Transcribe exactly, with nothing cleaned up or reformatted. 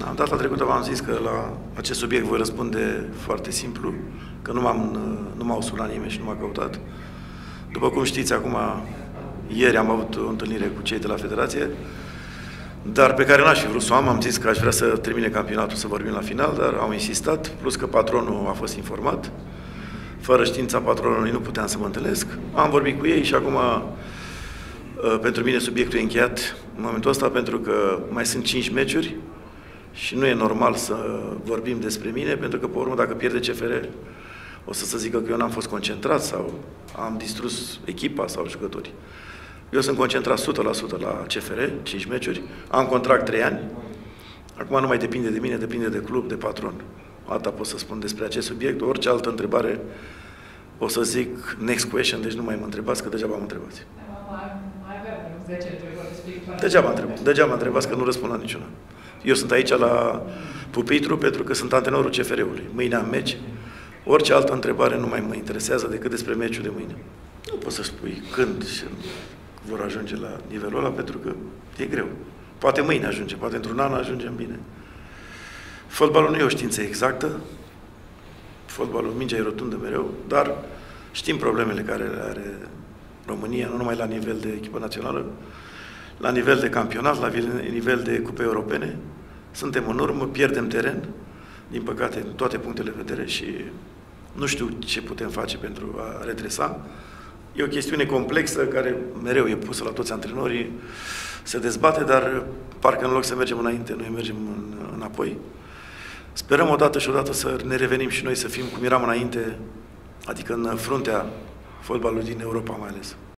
Da, data trecută v-am zis că la acest subiect voi răspunde foarte simplu, că nu m-am, nu m-au sunat nimeni și nu m-a căutat. După cum știți, acum, ieri am avut o întâlnire cu cei de la Federație, dar pe care n-aș fi vrut să o am. Am zis că aș vrea să termine campionatul, să vorbim la final, dar au insistat, plus că patronul a fost informat. Fără știința patronului nu puteam să mă întâlnesc. Am vorbit cu ei și acum, pentru mine, subiectul e încheiat în momentul ăsta, pentru că mai sunt cinci meciuri și nu e normal să vorbim despre mine, pentru că, pe urmă, dacă pierde C F R, o să se zică că eu n-am fost concentrat sau am distrus echipa sau jucătorii. Eu sunt concentrat o sută la sută la C F R, cinci meciuri, am contract trei ani. Acum nu mai depinde de mine, depinde de club, de patron. Asta pot să spun despre acest subiect. Orice altă întrebare o să zic next question, deci nu mai mă întrebați, că degeaba mă întrebați. Degeaba, întreb, degeaba întrebați, că nu răspund la niciuna. Eu sunt aici la pupitru pentru că sunt antrenorul C F R-ului. Mâine am meci. Orice altă întrebare nu mai mă interesează decât despre meciul de mâine. Nu poți să spui când și vor ajunge la nivelul ăla, pentru că e greu. Poate mâine ajunge, poate într-un an ajungem bine. Fotbalul nu e o știință exactă. Fotbalul, mingea e rotundă mereu, dar știm problemele care le are România, nu numai la nivel de echipă națională, la nivel de campionat, la nivel de cupe europene. Suntem în urmă, pierdem teren, din păcate, în toate punctele de vedere, și nu știu ce putem face pentru a redresa. E o chestiune complexă care mereu e pusă la toți antrenorii, se dezbate, dar parcă în loc să mergem înainte, noi mergem în, înapoi. Sperăm odată și odată să ne revenim și noi, să fim cum eram înainte, adică în fruntea fotbalului din Europa mai ales.